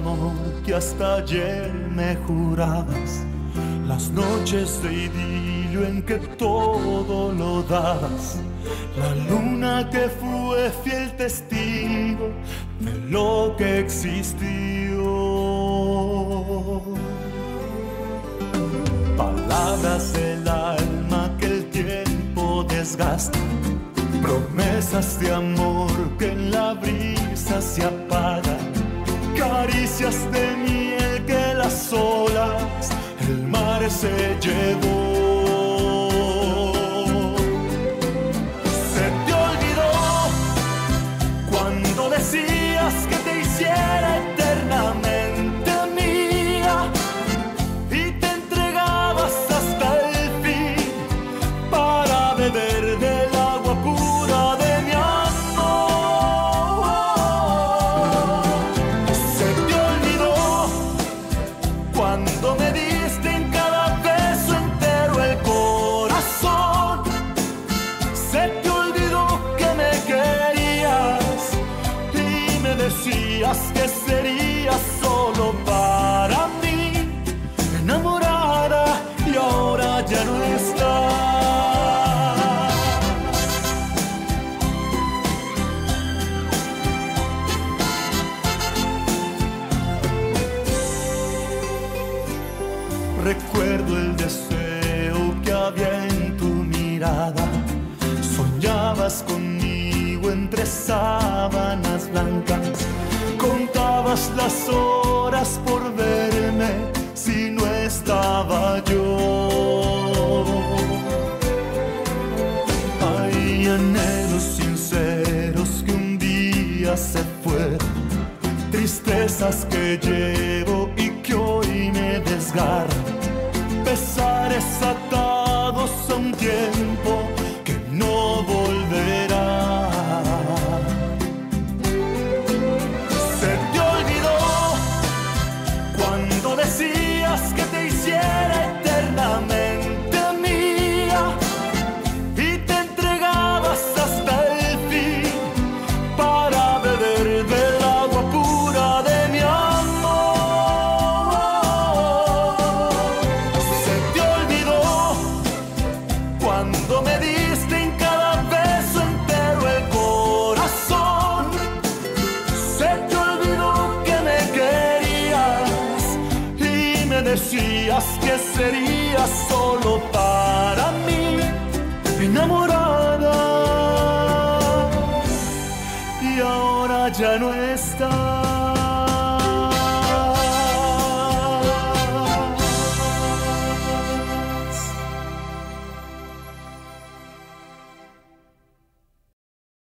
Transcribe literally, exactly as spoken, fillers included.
amor que hasta ayer me jurabas, las noches de idilio en que todo lo dabas, la luna que fue fiel testigo de lo que existió. Palabras del alma que el tiempo desgasta, promesas de amor que en la brisa se apagan, caricias de miel que las olas el mar se llevó. Se te olvidó cuando decías que te hiciera eternamente mía y te entregabas hasta el fin para beber del agua pura de mi amor. Se te olvidó cuando me diste en cada beso entero el corazón. Se te olvidó que me querías y me decías que serías solo para mí, enamorada, y ahora ya no estás. Recuerdo el deseo que había en tu mirada, soñabas conmigo entre sábanas blancas, contabas las horas por verme si no estaba yo. Hay anhelos sinceros que un día se fueron, tristezas que llevo y que hoy me desgarran, pesares atados a un tiempo que no volverá. Se te olvidó cuando decías que te hiciera eternamente mía y te entregabas hasta el fin para beber del agua pura de mi amor. Se te olvidó cuando me diste en cada beso entero el corazón. Se te olvidó que me querías y me decías que serías solo